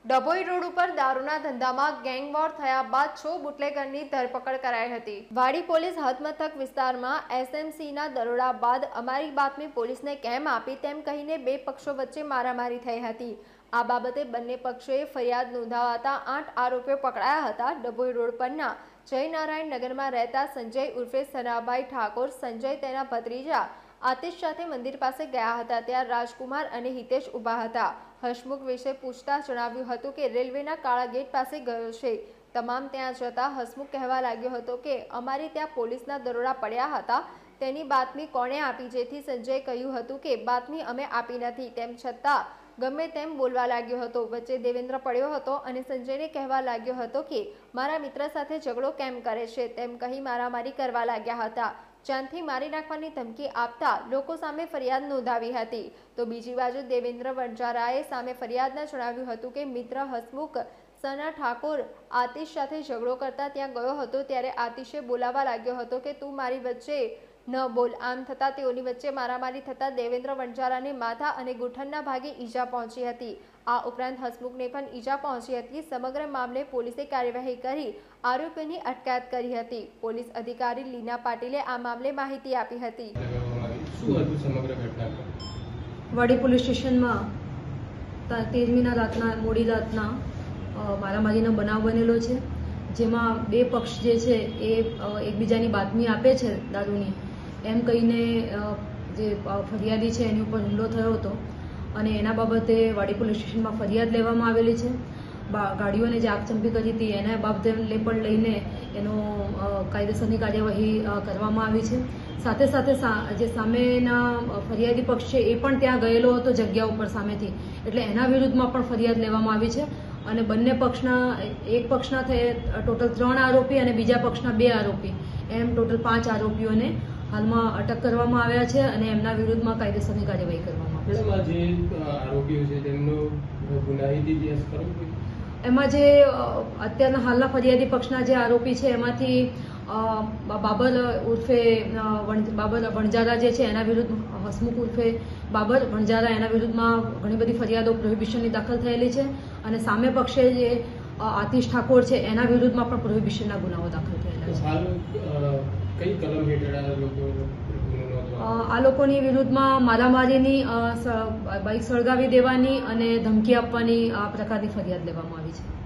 Dabhoi road ઉપર દારૂના ધંધામાં ગેંગવોર થયા બાદ 6 બુટલેગરની ધરપકડ કરાઈ હતી। વાડી પોલીસ હદમથક વિસ્તારમાં એસએમસીના દરોડા બાદ અમારી બાતમી પોલીસને કેમ આપી તેમ કહીને બે પક્ષો વચ્ચે મારામારી થઈ હતી। આ બાબતે બંને પક્ષોએ ફરિયાદ નોંધાવતા 8 આરોપીઓ પકડાયા હતા। ડભોઈ રોડ પરના જયનારાયણ નગરમાં રહેતા સંજય ઉર્ફે સનાભાઈ ઠાકોર સંજય તેના ભત્રીજા આતિશ સાથે મંદિર પાસે ગયા હતા। ત્યાં રાજકુમાર અને હિતેશ ઊભા હતા। હસમુખ વિશે પૂછતા જણાવ્યું હતું કે રેલવેના કાળા ગેટ પાસે ગયો છે। તમામ ત્યાં જતા હસમુખ કહેવા લાગ્યો હતો કે અમારી ત્યાં પોલીસના દરોડા પડ્યા હતા, તેની બાતમી કોણે આપી, જેથી સંજયે કહ્યું હતું કે બાતમી અમે આપી નથી, તેમ છતાં ગમે તેમ બોલવા લાગ્યો હતો। વચ્ચે દેવેન્દ્ર પડ્યો હતો અને સંજયને કહેવા લાગ્યો હતો કે મારા મિત્ર સાથે ઝઘડો કેમ કરે છે, તેમ કહી મારામારી કરવા લાગ્યા હતા। જાનથી મારી નાખવાની ધમકી આપતા લોકો સામે ફરિયાદ નોંધાવી હતી। તો બીજી બાજુ દેવેન્દ્ર વણજારાએ સામે ફરિયાદમાં જણાવ્યું હતું કે મિત્ર હસમુખ સના ઠાકોર આતિશ સાથે ઝઘડો કરતા ત્યાં ગયો હતો, ત્યારે આતિશે બોલાવવા લાગ્યો હતો કે તું મારી વચ્ચે ન બોલ। આમ થતાં તેઓની વચ્ચે મારામારી થતાં દેવેન્દ્ર વણજારાને માથા અને ગૂંઠણના ભાગે ઈજા પહોંચી હતી। આ ઉપરાંત હસમુખને પણ ઈજા પહોંચી હતી। સમગ્ર મામલે પોલીસે કાર્યવાહી કરી આરોપીની અટકાયત કરી હતી। પોલીસ અધિકારી લીના પાટીલે આ મામલે માહિતી આપી હતી। વાડી પોલીસ સ્ટેશનમાં 13મીના રાતના મોડી રાતના મારામારીનો બનાવ બનેલો છે, જેમાં બે પક્ષ જે છે એ એકબીજાની બાતમી આપે છે દારૂની એમ કહીને જે ફરિયાદી છે એની ઉપર હુમલો થયો હતો અને એના બાબતે વાડી પોલીસ સ્ટેશનમાં ફરિયાદ લેવામાં આવેલી છે। ગાડીઓને જે આગચંપી કરી હતી એના બાબતે પણ લઈને એનો કાયદેસરની કાર્યવાહી કરવામાં આવી છે। સાથે સાથે જે સામેના ફરિયાદી પક્ષ છે એ પણ ત્યાં ગયેલો હતો જગ્યા ઉપર સામેથી, એટલે એના વિરુદ્ધમાં પણ ફરિયાદ લેવામાં આવી છે અને બંને પક્ષના એક પક્ષના ટોટલ 3 આરોપી અને બીજા પક્ષના 2 આરોપી એમ ટોટલ 5 આરોપીઓને હાલમાં અટક કરવામાં આવ્યા છે અને એમના વિરુદ્ધમાં કાયદેસરની કાર્યવાહી કરવામાં આવશે। એમાં જે અત્યારના હાલના ફરિયાદી પક્ષના જે આરોપી છે એમાંથી બાબર ઉર્ફે બાબર વણજારા જે છે એના વિરુદ્ધ હસમુખ ઉર્ફે બાબર વણજારા એના વિરુદ્ધમાં ઘણી બધી ફરિયાદો પ્રોહિબિશનની દાખલ થયેલી છે અને સામે પક્ષે જે આતિશ ઠાકોર છે એના વિરુદ્ધમાં પણ પ્રોહિબિશનના ગુનાઓ દાખલ થયેલા છે। આ લોકોની વિરુદ્ધમાં મારામારીની, બાઇક સળગાવી દેવાની અને ધમકી આપવાની આ પ્રકારની ફરિયાદ લેવામાં આવી છે।